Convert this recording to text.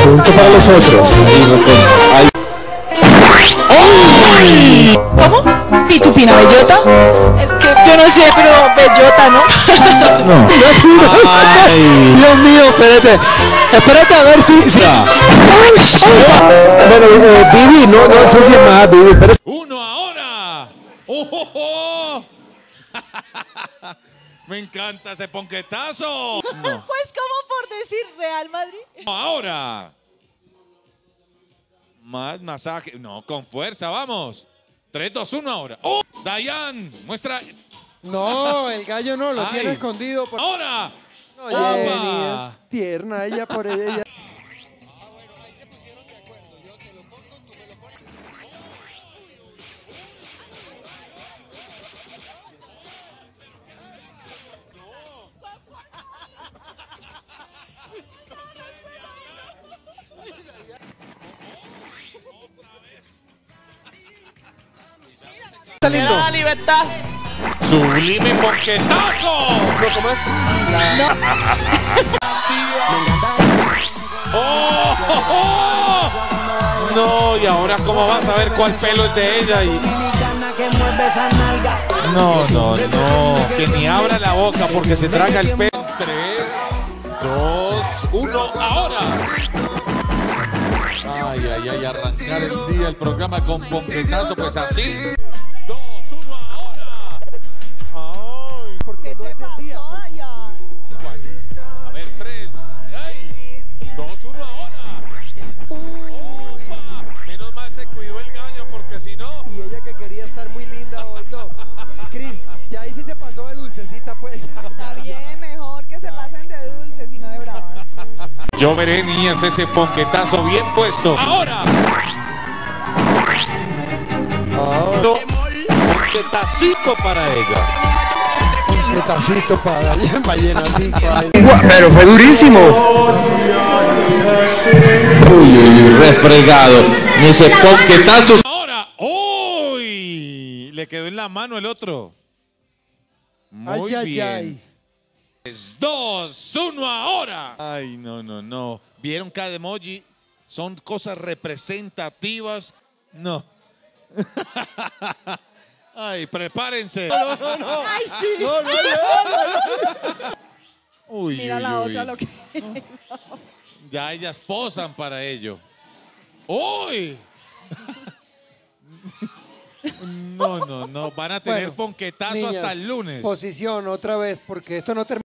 punto para los otros. Ahí. ¿Cómo? ¿Pitufina bellota? Es que yo no sé, pero bellota, ¿no? No. Ay. Dios mío, espérate. Espérate a ver si. Bueno, Vivi, no, eso sí es más, Vivi. Espérate. ¡Uno ahora! ¡Oh! Me encanta ese ponquetazo. No. Pues como por decir Real Madrid. Ahora. Más masaje. No, con fuerza, vamos. 3, 2, 1 ahora. ¡Oh! Dayan, muestra. No, el gallo no, lo Ay. tiene escondido. Ahora. No, Jenny, es tierna ella por ella. Está lindo. La libertad. Sublime ponquetazo. No, ¿cómo es? ¡Oh! No, y ahora cómo vas a ver cuál pelo es de ella y... No, que ni abra la boca porque se traga el pelo. 3, 2, 1, ahora. Ay, arrancar el día, el programa con ponquetazo, pues así. 2, 1, ahora. Ay, Porque no es el día. a ver, 3, 2, 1, ahora. ¡Opa! Menos mal se cuidó el gallo porque si no... Y ella que quería estar muy linda hoy, no. Cris, ya ahí sí se pasó de dulcecita, pues. Está bien, mejor que se pasen de dulces y no de bravas. Yo veré, niñas, ese ponquetazo bien puesto. ¡Ahora! No, ponquetacito para ella. Qué tacito para vallenatica. Pero fue durísimo. Uy, refregado. Ni ese ponquetazo. ¡Ahora! ¡Uy! Le quedó en la mano el otro. Muy bien. Ay. 2, 1, ahora. Ay, no. ¿Vieron cada emoji? Son cosas representativas. No. Ay, prepárense. No. Ay, sí. No. Uy, Mira la otra lo que... Ya ellas posan para ello. ¡Uy! No. Van a tener Bueno, ponquetazo niñas, hasta el lunes. Posición otra vez, porque esto no termina.